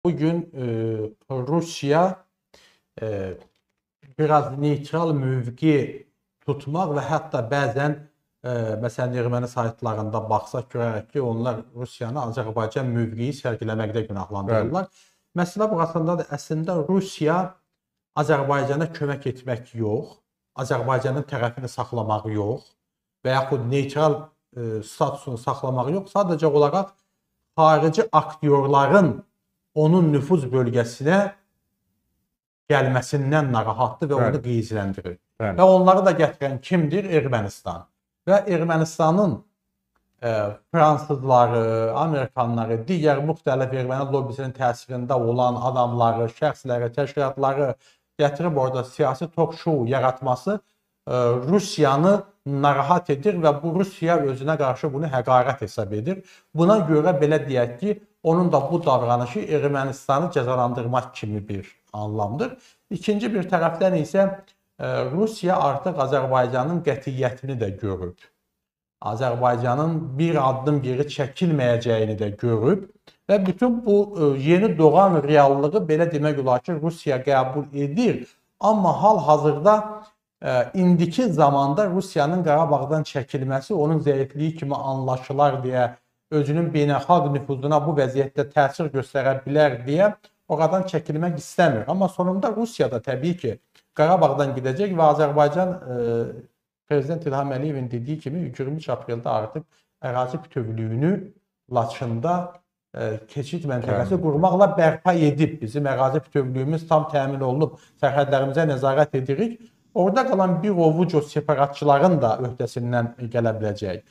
Bugün Rusya biraz neytral mövqe tutmaq və hətta bəzən məsələn erməni saytlarında baxsaq görərək ki, onlar Rusiyanı Azərbaycan mövqeyi sərgiləməkdə günahlandırırlar. Məsələ burasındadır. Əslində Rusiya Azərbaycana kömək etmək yox, Azərbaycanın tərəfini saxlamaq yox və yaxud neytral statusunu saxlamaq yox, sadəcə olaraq xarici aktyorların onun nüfuz bölgəsinə gəlməsindən narahatdır və onu qiyzləndirir. Və onları da gətirən kimdir? Ermənistan. Və Ermənistanın fransızları, Amerikanları, digər müxtəlif erməni lobbisinin təsirində olan adamları, şəxsləri, təşkilatları gətirib orada siyasi tok-şou yaratması Rusiyanı narahat edir və bu Rusiya özünə qarşı bunu həqarət hesab edir. Buna görə belə deyək ki, onun da bu davranışı Ermənistanı cəzalandırmaq kimi bir anlamdır. İkinci bir tərəfdən isə Rusiya artıq Azərbaycanın qətiyyətini də görüb. Azərbaycanın bir addım geri çəkilməyəcəyini də görüb və bütün bu yeni doğan reallığı belə demək olar ki, Rusiya qəbul edir. Amma hal-hazırda indiki zamanda Rusiyanın Qarabağdan çəkilməsi onun zəifliyi kimi anlaşılar deyə, özünün beynəlxalq nüfuzuna bu vəziyyətdə təsir göstərə bilər deyə oradan çəkilmək istəmir. Amma sonunda Rusiya da təbii ki, Qarabağdan gedəcək və Azərbaycan Prezident İlham Əliyevin dediyi kimi 23 apreldə artıq ərazi bütövlüyünü Laçında keçid məntəqəsi qurmaqla bərpa edib. Bizim ərazi bütövlüyümüz tam təmin olunub, sərhədlərimizə nəzarət edirik. Orada qalan bir ovuc o separatçıların da öhdəsindən gələ biləcək.